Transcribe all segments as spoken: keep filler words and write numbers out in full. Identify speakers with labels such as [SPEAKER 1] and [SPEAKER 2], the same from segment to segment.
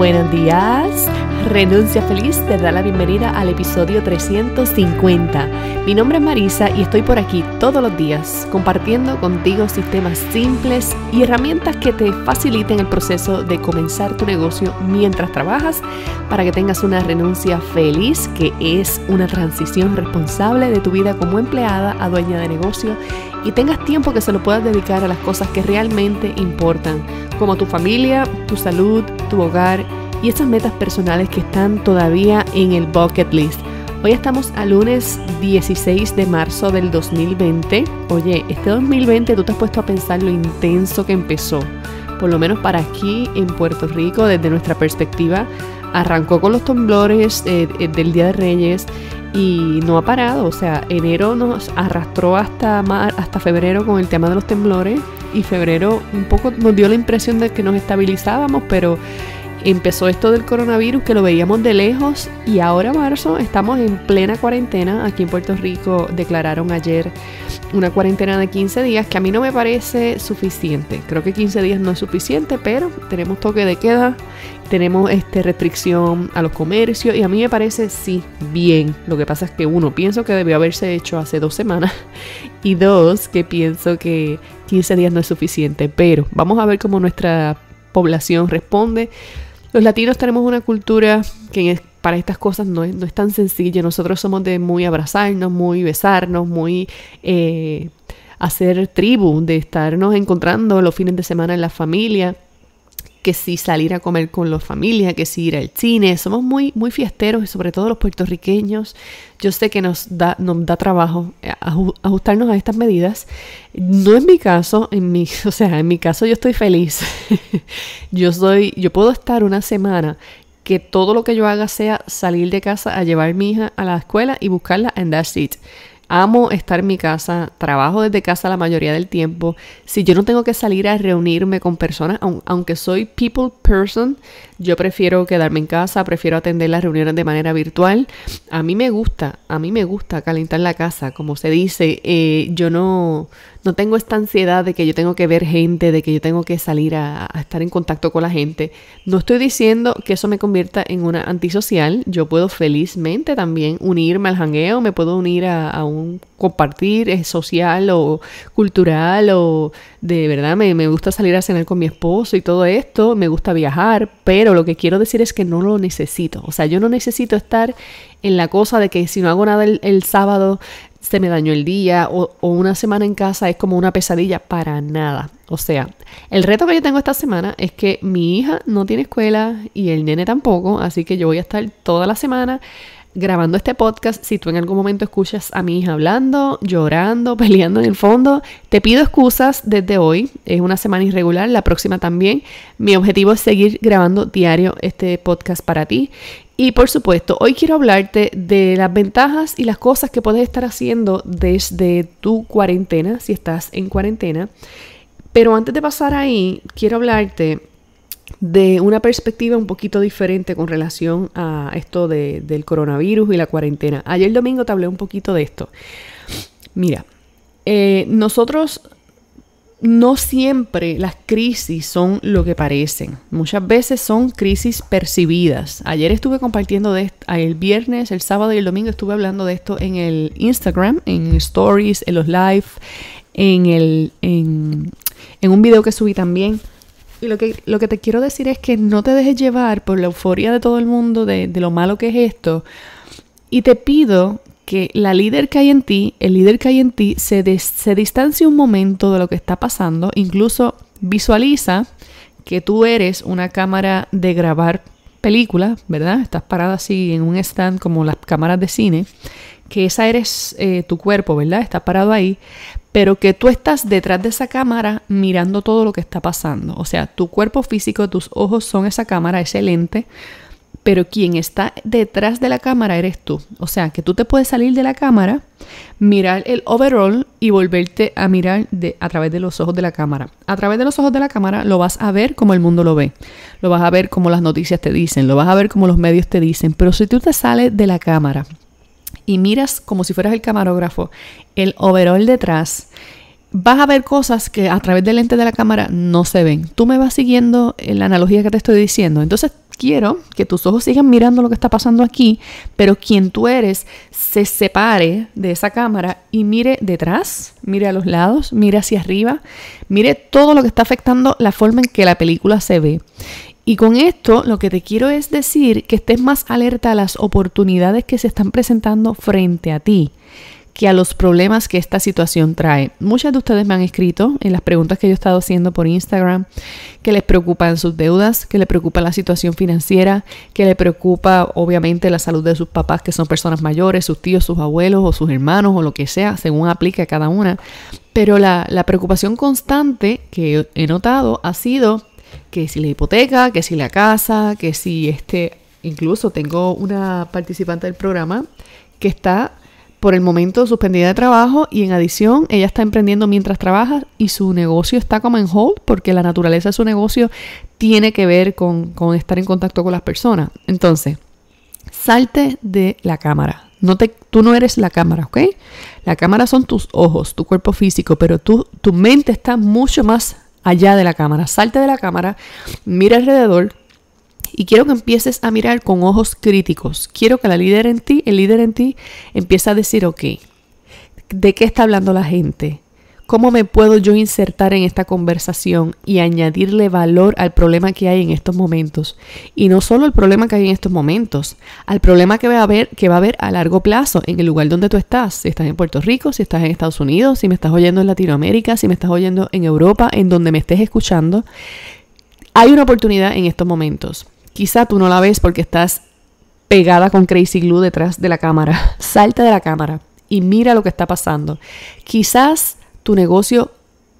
[SPEAKER 1] buenos días. Renuncia Feliz te da la bienvenida al episodio trescientos cincuenta. Mi nombre es Marisa y estoy por aquí todos los días compartiendo contigo sistemas simples y herramientas que te faciliten el proceso de comenzar tu negocio mientras trabajas para que tengas una renuncia feliz, que es una transición responsable de tu vida como empleada a dueña de negocio, y tengas tiempo que se lo puedas dedicar a las cosas que realmente importan, como tu familia, tu salud, tu hogar y esas metas personales que están todavía en el bucket list. Hoy estamos a lunes dieciséis de marzo del dos mil veinte. Oye, este dos mil veinte tú te has puesto a pensar lo intenso que empezó. Por lo menos para aquí en Puerto Rico, desde nuestra perspectiva, arrancó con los temblores eh, del Día de Reyes y no ha parado. O sea, enero nos arrastró hasta, mar, hasta febrero con el tema de los temblores, y febrero un poco nos dio la impresión de que nos estabilizábamos, pero empezó esto del coronavirus que lo veíamos de lejos, y ahora marzo estamos en plena cuarentena. Aquí en Puerto Rico declararon ayer una cuarentena de quince días, que a mí no me parece suficiente. Creo que quince días no es suficiente, pero tenemos toque de queda, tenemos este, restricción a los comercios, y a mí me parece sí, bien. Lo que pasa es que uno, pienso que debió haberse hecho hace dos semanas, y dos, que pienso que quince días no es suficiente, pero vamos a ver cómo nuestra población responde. Los latinos tenemos una cultura que para estas cosas no es, no es tan sencilla. Nosotros somos de muy abrazarnos, muy besarnos, muy eh, hacer tribu, de estarnos encontrando los fines de semana en la familia, que si salir a comer con la familia, que si ir al cine. Somos muy, muy fiesteros, y sobre todo los puertorriqueños. Yo sé que nos da, nos da trabajo ajustarnos a estas medidas. No es mi caso, en mi, o sea, en mi caso yo estoy feliz. yo soy, yo puedo estar una semana que todo lo que yo haga sea salir de casa a llevar a mi hija a la escuela y buscarla, and that's it. Amo estar en mi casa, trabajo desde casa la mayoría del tiempo. Si yo no tengo que salir a reunirme con personas, aunque soy people person, yo prefiero quedarme en casa, prefiero atender las reuniones de manera virtual. A mí me gusta, a mí me gusta calentar la casa, como se dice. Eh, yo no, no tengo esta ansiedad de que yo tengo que ver gente, de que yo tengo que salir a, a estar en contacto con la gente. No estoy diciendo que eso me convierta en una antisocial. Yo puedo felizmente también unirme al jangueo, me puedo unir a, a un compartir social o cultural, o de verdad me, me gusta salir a cenar con mi esposo y todo esto, me gusta viajar, pero lo que quiero decir es que no lo necesito. O sea, yo no necesito estar en la cosa de que si no hago nada el, el sábado se me dañó el día, o, o una semana en casa es como una pesadilla. Para nada. O sea, el reto que yo tengo esta semana es que mi hija no tiene escuela y el nene tampoco, así que yo voy a estar toda la semana grabando este podcast. Si tú en algún momento escuchas a mi hija hablando, llorando, peleando en el fondo, te pido excusas desde hoy. Es una semana irregular, la próxima también. Mi objetivo es seguir grabando diario este podcast para ti. Y por supuesto, hoy quiero hablarte de las ventajas y las cosas que puedes estar haciendo desde tu cuarentena, si estás en cuarentena. Pero antes de pasar ahí, quiero hablarte de una perspectiva un poquito diferente con relación a esto de, del coronavirus y la cuarentena. Ayer domingo te hablé un poquito de esto. Mira, eh, nosotros no siempre las crisis son lo que parecen. Muchas veces son crisis percibidas. Ayer estuve compartiendo de esto, el viernes, el sábado y el domingo estuve hablando de esto en el Instagram, en stories, en los live, en, el, en, en un video que subí también. Y lo que, lo que te quiero decir es que no te dejes llevar por la euforia de todo el mundo de, de lo malo que es esto. Y te pido que la líder que hay en ti, el líder que hay en ti, se, des, se distancie un momento de lo que está pasando. Incluso visualiza que tú eres una cámara de grabar películas, ¿verdad? Estás parada así en un stand como las cámaras de cine. Que esa eres eh, tu cuerpo, ¿verdad? Estás parado ahí. Pero que tú estás detrás de esa cámara mirando todo lo que está pasando. O sea, tu cuerpo físico, tus ojos son esa cámara, ese lente, pero quien está detrás de la cámara eres tú. O sea, que tú te puedes salir de la cámara, mirar el overall y volverte a mirar de, a través de los ojos de la cámara. A través de los ojos de la cámara lo vas a ver como el mundo lo ve. Lo vas a ver como las noticias te dicen, lo vas a ver como los medios te dicen. Pero si tú te sales de la cámara y miras como si fueras el camarógrafo, el overall detrás, vas a ver cosas que a través del lente de la cámara no se ven. Tú me vas siguiendo en la analogía que te estoy diciendo. Entonces quiero que tus ojos sigan mirando lo que está pasando aquí, pero quien tú eres se separe de esa cámara y mire detrás, mire a los lados, mire hacia arriba, mire todo lo que está afectando la forma en que la película se ve. Y con esto lo que te quiero es decir que estés más alerta a las oportunidades que se están presentando frente a ti que a los problemas que esta situación trae. Muchas de ustedes me han escrito en las preguntas que yo he estado haciendo por Instagram que les preocupan sus deudas, que les preocupa la situación financiera, que les preocupa obviamente la salud de sus papás, que son personas mayores, sus tíos, sus abuelos o sus hermanos o lo que sea, según aplique a cada una. Pero la, la preocupación constante que he notado ha sido que si la hipoteca, que si la casa, que si este... Incluso tengo una participante del programa que está por el momento suspendida de trabajo y en adición ella está emprendiendo mientras trabaja y su negocio está como en hold porque la naturaleza de su negocio tiene que ver con, con estar en contacto con las personas. Entonces, salte de la cámara. No te, tú no eres la cámara, ¿ok? La cámara son tus ojos, tu cuerpo físico, pero tú, tu mente está mucho más allá de la cámara. Salte de la cámara, mira alrededor. Y quiero que empieces a mirar con ojos críticos. Quiero que la líder en ti, el líder en ti, empiece a decir, ok, ¿de qué está hablando la gente? ¿Cómo me puedo yo insertar en esta conversación y añadirle valor al problema que hay en estos momentos? Y no solo el problema que hay en estos momentos, al problema que va a haber, que va a haber a largo plazo en el lugar donde tú estás. Si estás en Puerto Rico, si estás en Estados Unidos, si me estás oyendo en Latinoamérica, si me estás oyendo en Europa, en donde me estés escuchando, hay una oportunidad en estos momentos. Quizá tú no la ves porque estás pegada con Crazy Glue detrás de la cámara. Salta de la cámara y mira lo que está pasando. Quizás tu negocio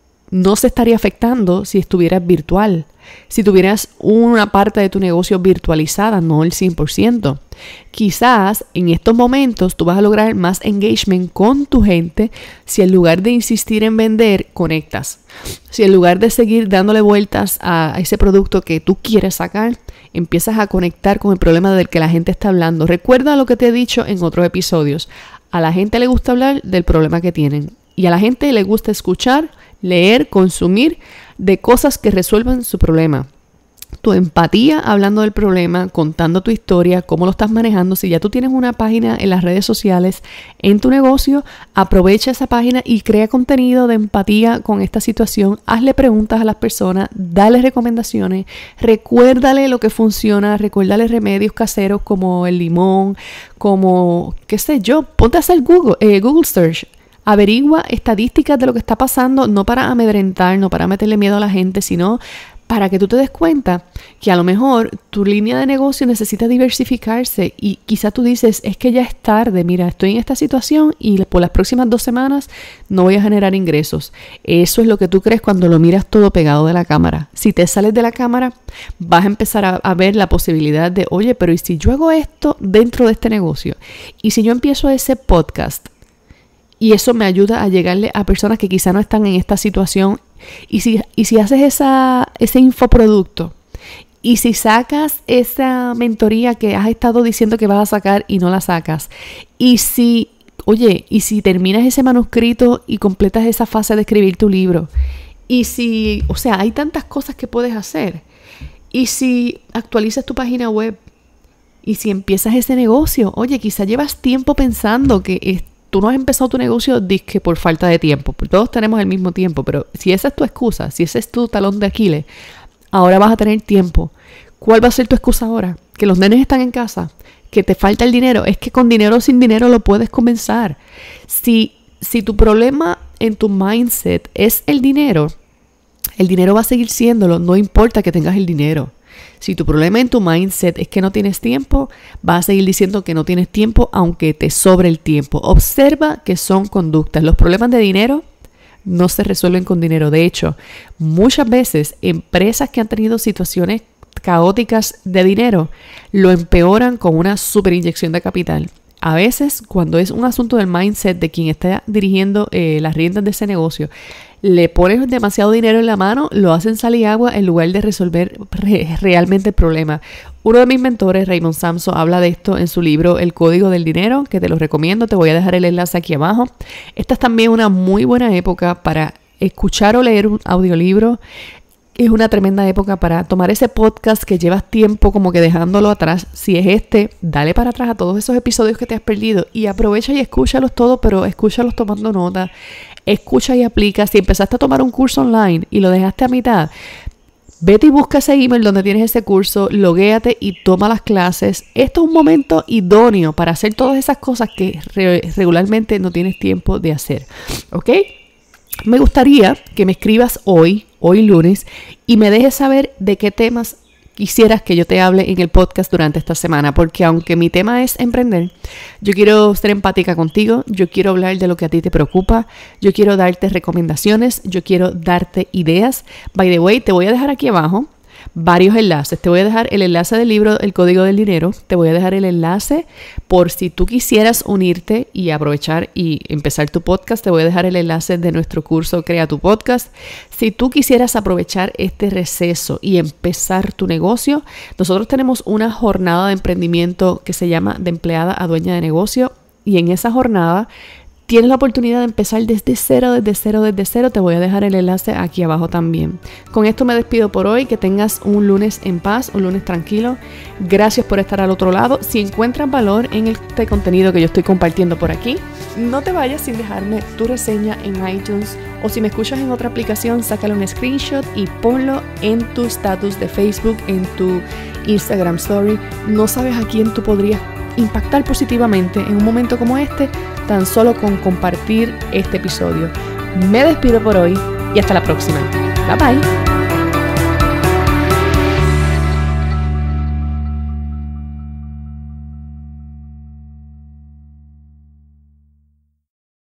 [SPEAKER 1] no se estaría afectando si estuvieras virtual. Si tuvieras una parte de tu negocio virtualizada, no el cien por ciento. Quizás en estos momentos tú vas a lograr más engagement con tu gente si en lugar de insistir en vender, conectas. Si en lugar de seguir dándole vueltas a ese producto que tú quieres sacar, empiezas a conectar con el problema del que la gente está hablando. Recuerda lo que te he dicho en otros episodios. A la gente le gusta hablar del problema que tienen. Y a la gente le gusta escuchar, leer, consumir de cosas que resuelvan su problema. Tu empatía hablando del problema, contando tu historia, cómo lo estás manejando. Si ya tú tienes una página en las redes sociales en tu negocio, aprovecha esa página y crea contenido de empatía con esta situación. Hazle preguntas a las personas, dale recomendaciones, recuérdale lo que funciona, recuérdale remedios caseros como el limón, como, qué sé yo, ponte a hacer Google, eh, Google Search. Averigua estadísticas de lo que está pasando, no para amedrentar, no para meterle miedo a la gente, sino para que tú te des cuenta que a lo mejor tu línea de negocio necesita diversificarse y quizá tú dices, es que ya es tarde, mira, estoy en esta situación y por las próximas dos semanas no voy a generar ingresos. Eso es lo que tú crees cuando lo miras todo pegado de la cámara. Si te sales de la cámara, vas a empezar a, a ver la posibilidad de, oye, pero ¿y si yo hago esto dentro de este negocio? ¿Y si yo empiezo ese podcast? Y eso me ayuda a llegarle a personas que quizá no están en esta situación. Y si, y si haces esa, ese infoproducto, y si sacas esa mentoría que has estado diciendo que vas a sacar y no la sacas, y si, oye, y si terminas ese manuscrito y completas esa fase de escribir tu libro, y si, o sea, hay tantas cosas que puedes hacer. Y si actualizas tu página web, y si empiezas ese negocio, oye, quizá llevas tiempo pensando que es tú no has empezado tu negocio disque por falta de tiempo. Todos tenemos el mismo tiempo, pero si esa es tu excusa, si ese es tu talón de Aquiles, ahora vas a tener tiempo. ¿Cuál va a ser tu excusa ahora? Que los nenes están en casa, que te falta el dinero. Es que con dinero o sin dinero lo puedes comenzar. Si, si tu problema en tu mindset es el dinero, el dinero va a seguir siéndolo, no importa que tengas el dinero. Si tu problema en tu mindset es que no tienes tiempo, vas a seguir diciendo que no tienes tiempo aunque te sobre el tiempo. Observa que son conductas. Los problemas de dinero no se resuelven con dinero. De hecho, muchas veces empresas que han tenido situaciones caóticas de dinero lo empeoran con una super inyección de capital. a veces cuando es un asunto del mindset de quien está dirigiendo eh, las riendas de ese negocio, le pones demasiado dinero en la mano, lo hacen sal y agua en lugar de resolver re- realmente el problema. Uno de mis mentores, Raymond Samso, habla de esto en su libro El Código del Dinero, que te lo recomiendo, te voy a dejar el enlace aquí abajo. Esta es también una muy buena época para escuchar o leer un audiolibro. Es una tremenda época para tomar ese podcast que llevas tiempo como que dejándolo atrás. Si es este, dale para atrás a todos esos episodios que te has perdido y aprovecha y escúchalos todos, pero escúchalos tomando nota. Escucha y aplica. Si empezaste a tomar un curso online y lo dejaste a mitad, vete y busca ese email donde tienes ese curso, loguéate y toma las clases. Esto es un momento idóneo para hacer todas esas cosas que re- regularmente no tienes tiempo de hacer. ¿Ok? Me gustaría que me escribas hoy, hoy lunes, y me dejes saber de qué temas quisieras que yo te hable en el podcast durante esta semana, porque aunque mi tema es emprender, yo quiero ser empática contigo, yo quiero hablar de lo que a ti te preocupa, yo quiero darte recomendaciones, yo quiero darte ideas. By the way, te voy a dejar aquí abajo varios enlaces. Te voy a dejar el enlace del libro El Código del Dinero. Te voy a dejar el enlace por si tú quisieras unirte y aprovechar y empezar tu podcast. Te voy a dejar el enlace de nuestro curso Crea tu Podcast. Si tú quisieras aprovechar este receso y empezar tu negocio, nosotros tenemos una jornada de emprendimiento que se llama De Empleada a Dueña de Negocio. Y en esa jornada tienes la oportunidad de empezar desde cero, desde cero, desde cero. Te voy a dejar el enlace aquí abajo también. Con esto me despido por hoy. Que tengas un lunes en paz, un lunes tranquilo. Gracias por estar al otro lado. Si encuentras valor en este contenido que yo estoy compartiendo por aquí, no te vayas sin dejarme tu reseña en iTunes. O si me escuchas en otra aplicación, sácale un screenshot y ponlo en tu status de Facebook, en tu Instagram Story. No sabes a quién tú podrías impactar positivamente en un momento como este, tan solo con compartir este episodio. Me despido por hoy y hasta la próxima. Bye bye.